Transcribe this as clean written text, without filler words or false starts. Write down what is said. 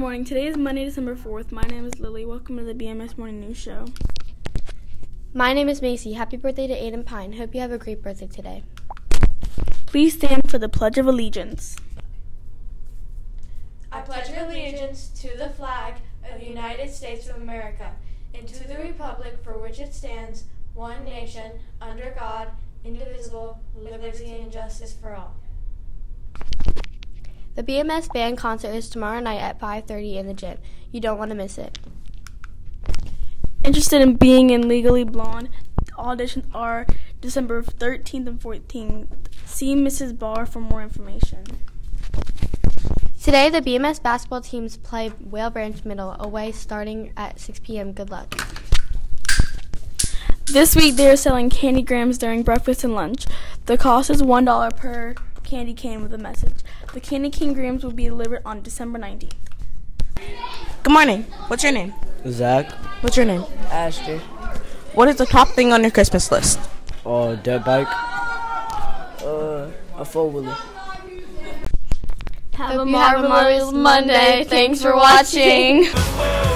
morning. Today is Monday, December 4th. My name is Lily. Welcome to the BMS Morning News Show. My name is Macy. Happy birthday to Aiden Pine. Hope you have a great birthday today. Please stand for the Pledge of Allegiance. I pledge allegiance to the flag of the United States of America and to the republic for which it stands, one nation, under God, indivisible, liberty and justice for all. The BMS band concert is tomorrow night at 5:30 in the gym. You don't want to miss it. Interested in being in Legally Blonde? Auditions are December 13th and 14th. See Mrs. Barr for more information. Today, the BMS basketball teams play Whale Branch Middle away starting at 6 p.m. Good luck. This week, they are selling candy grams during breakfast and lunch. The cost is $1 per candy cane with a message. The candy cane grams will be delivered on December 19th. Good morning. What's your name? Zach. What's your name? Ashley. What is the top thing on your Christmas list? Dirt bike. A four-wheeler. Have a marvelous Monday. Thanks for watching.